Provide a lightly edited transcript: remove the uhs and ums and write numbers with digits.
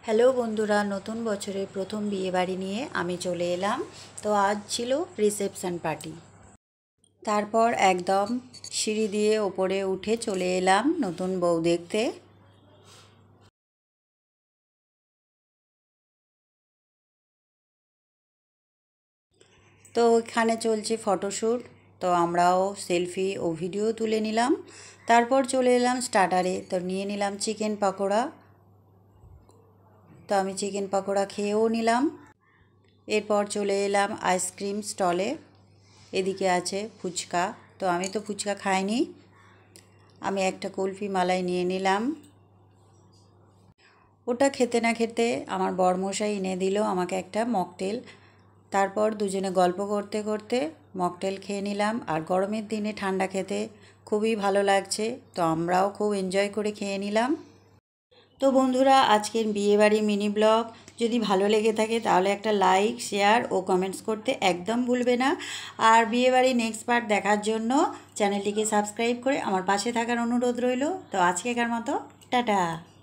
Hello বন্ধুরা, নতুন বছরের প্রথম বিয়েবাড়ি নিয়ে আমি চলে এলাম। তো আজ ছিল রিসেপশন পার্টি। তারপর একদম সিঁড়ি দিয়ে ওপরে উঠে চলে এলাম নতুন বউ দেখতে। তো এখানে চলছে ফটোশ্যুট। তো আমরাও সেলফি ও ভিডিও তুলে নিলাম। তারপর চলে এলাম স্টার্টারে। তো নিয়ে নিলাম চিকেন পকোড়া। তো আমি চিকেন পকোড়া খেয়েও নিলাম। এরপর চলে এলাম আইসক্রিম স্টলে। এদিকে আছে ফুচকা। তো আমি তো ফুচকা খাইনি, আমি একটা কুলফি মালাই নিয়ে নিলাম। ওটা খেতে না খেতে আমার বরমশাই এনে দিল আমাকে একটা মকটেল। তারপর দুজনে গল্প করতে করতে মকটেল খেয়ে নিলাম। আর গরমের দিনে ঠান্ডা খেতে খুবই ভালো লাগছে, তো আমরাও খুব এনজয় করে খেয়ে নিলাম। তো বন্ধুরা, আজকের বিয়েবাড়ি মিনি ব্লগ যদি ভালো লেগে থাকে তাহলে একটা লাইক, শেয়ার ও কমেন্টস করতে একদম ভুলবে না। আর বিয়েবাড়ি নেক্সট পার্ট দেখার জন্য চ্যানেলটিকে সাবস্ক্রাইব করে আমার পাশে থাকার অনুরোধ রইল। তো আজকেকার মতো টাটা।